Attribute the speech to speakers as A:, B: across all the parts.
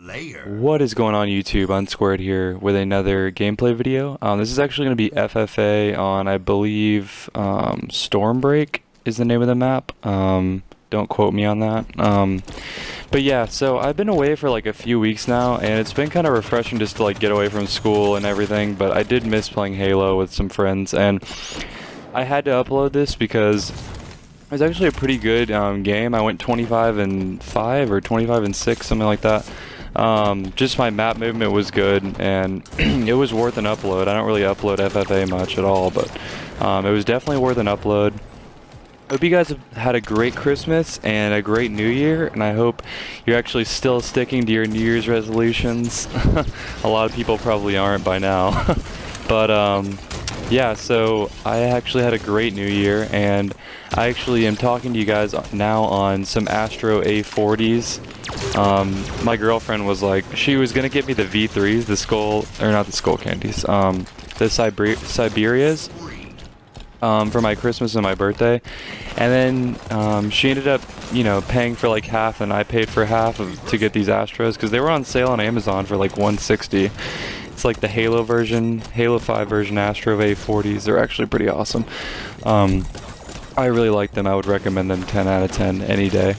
A: What is going on YouTube? Unsquared here with another gameplay video. This is actually going to be FFA on, I believe, Stormbreak is the name of the map. Don't quote me on that. But yeah, so I've been away for like a few weeks now, and it's been kind of refreshing just to like get away from school and everything, but I did miss playing Halo with some friends, and I had to upload this because it was actually a pretty good game. I went 25-5 or 25-6, something like that. Just my map movement was good, and it was worth an upload. I don't really upload FFA much at all, but it was definitely worth an upload. I hope you guys have had a great Christmas and a great New Year, and I hope you're actually still sticking to your New Year's resolutions. A lot of people probably aren't by now. But yeah, so I actually had a great New Year, and I actually am talking to you guys now on some Astro A40s. My girlfriend was like, she was gonna get me the V3s, the skull, or not the skull candies, the Siberias, for my Christmas and my birthday, and then she ended up, you know, paying for like half, and I paid for half to get these Astros because they were on sale on Amazon for like $160. It's like the Halo version, Halo 5 version Astro A40s. They're actually pretty awesome. I really like them. I would recommend them 10 out of 10 any day.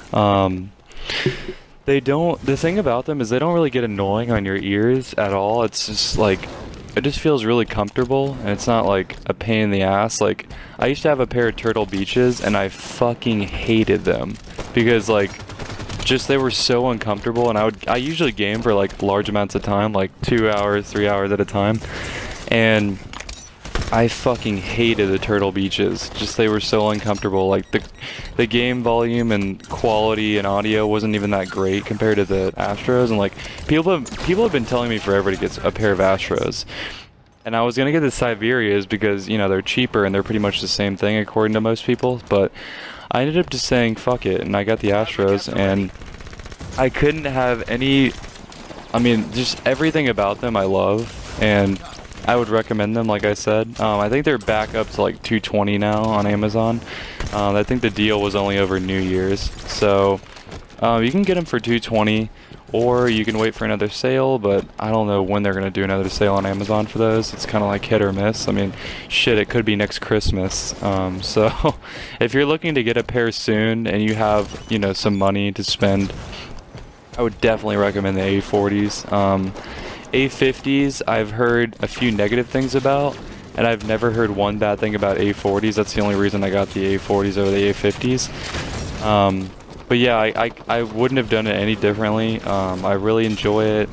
A: They don't, the thing about them is they don't really get annoying on your ears at all. It's just like, it just feels really comfortable, and it's not like a pain in the ass. Like, I used to have a pair of Turtle Beaches, and I fucking hated them because like, just they were so uncomfortable, and I usually game for like large amounts of time, like 2 hours, 3 hours at a time, and I fucking hated the Turtle Beaches. Just they were so uncomfortable. Like the game volume and quality and audio wasn't even that great compared to the Astros, and like people have been telling me forever to get a pair of Astros. And I was gonna get the Siberias because, you know, they're cheaper and they're pretty much the same thing according to most people, but I ended up just saying fuck it, and I got the Astros, and I couldn't have any, I mean, just everything about them I love, and I would recommend them, like I said. I think they're back up to like $220 now on Amazon. I think the deal was only over New Year's, so you can get them for $220, or you can wait for another sale, but I don't know when they're going to do another sale on Amazon for those. It's kind of like hit or miss. I mean, shit, it could be next Christmas. So if you're looking to get a pair soon and you have, you know, some money to spend, I would definitely recommend the A40s. A50s, I've heard a few negative things about, and I've never heard one bad thing about A40s. That's the only reason I got the A40s over the A50s. But yeah, I wouldn't have done it any differently. I really enjoy it.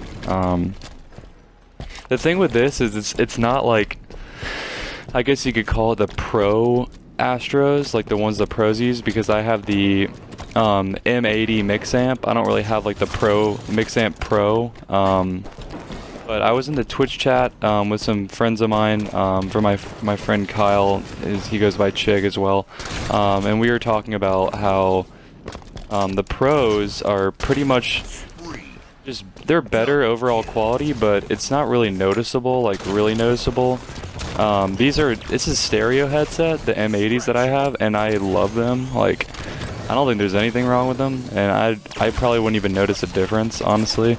A: The thing with this is it's not like, I guess you could call it the Pro Astros, like the ones the pros use, because I have the M80 mix amp. I don't really have like the Pro mix amp Pro. But I was in the Twitch chat with some friends of mine, for my friend Kyle, he goes by Chig as well, and we were talking about how the pros are pretty much just, they're better overall quality, but it's not really noticeable, like really noticeable. It's a stereo headset, the M80s that I have, and I love them. Like, I don't think there's anything wrong with them, and I probably wouldn't even notice a difference, honestly,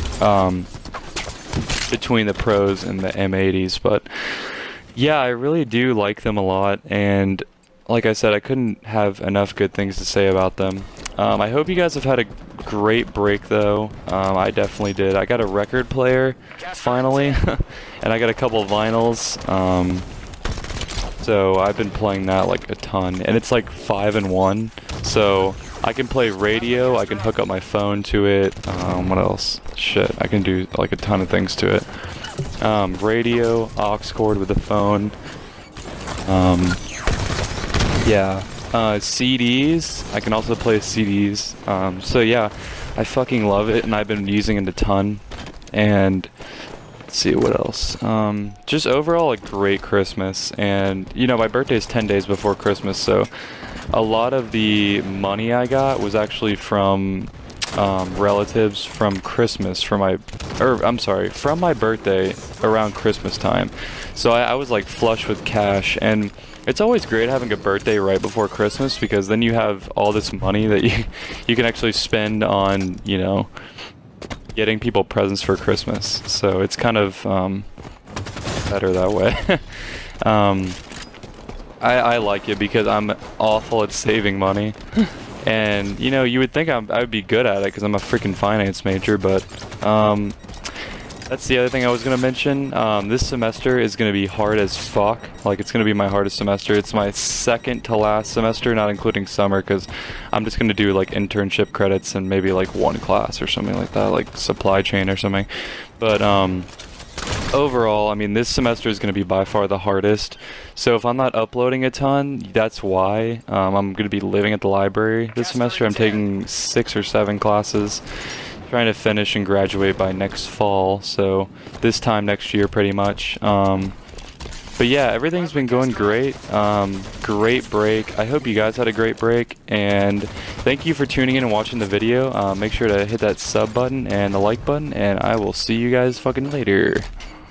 A: between the pros and the M80s. But yeah, I really do like them a lot, and like I said, I couldn't have enough good things to say about them. I hope you guys have had a great break though. I definitely did. I got a record player finally, and I got a couple of vinyls, so I've been playing that like a ton, and it's like 5-in-1, so I can play radio, I can hook up my phone to it, what else? Shit, I can do like a ton of things to it. Radio, aux cord with the phone, yeah, CDs, I can also play CDs, so yeah, I fucking love it, and I've been using it a ton, and let's see what else, just overall a great Christmas, and you know, my birthday is 10 days before Christmas, so a lot of the money I got was actually from relatives from Christmas, from my birthday around Christmas time. So I was like flush with cash, and it's always great having a birthday right before Christmas, because then you have all this money that you can actually spend on, you know, getting people presents for Christmas. So it's kind of better that way. I like it because I'm awful at saving money. And, you know, you would think I would be good at it because I'm a freaking finance major, but that's the other thing I was going to mention. This semester is going to be hard as fuck. Like, it's going to be my hardest semester. It's my second to last semester, not including summer, because I'm just going to do, like, internship credits and maybe, like, one class or something like that, like supply chain or something. But, overall, I mean, this semester is going to be by far the hardest. So if I'm not uploading a ton, that's why. I'm going to be living at the library this semester. I'm taking 6 or 7 classes, trying to finish and graduate by next fall. So this time next year, pretty much. But yeah, everything's been going great. Great break. I hope you guys had a great break. And thank you for tuning in and watching the video. Make sure to hit that sub button and the like button. And I will see you guys fucking later.